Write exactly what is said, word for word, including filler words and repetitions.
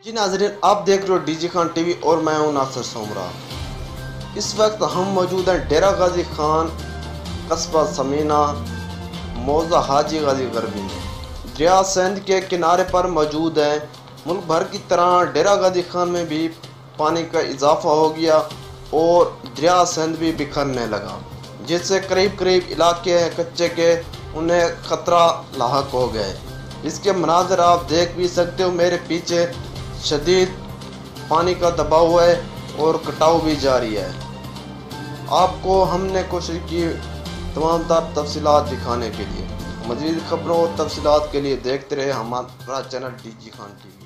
जी नाज़रीन, आप देख रहे हो डीजी खान टीवी और मैं हूं नासिर सोमरा। इस वक्त हम मौजूद हैं डेरा गाजी खान, कस्बा समीना, मौजा हाजी गाजी गरबी में। दरिया सिंध के किनारे पर मौजूद है। मुल्क भर की तरह डेरा गाजी खान में भी पानी का इजाफा हो गया और दरिया सिंध भी बिखरने लगा, जिससे करीब करीब इलाके हैं कच्चे के, उन्हें ख़तरा लाहक हो गए। इसके मनाज़र आप देख भी सकते हो, मेरे पीछे शदीद पानी का दबाव है और कटाव भी जारी है। आपको हमने कोशिश की तमाम तर तफसीलात दिखाने के लिए। मज़ीद खबरों और तफसीलात के लिए देखते रहे हमारा चैनल डीजी खान टीवी।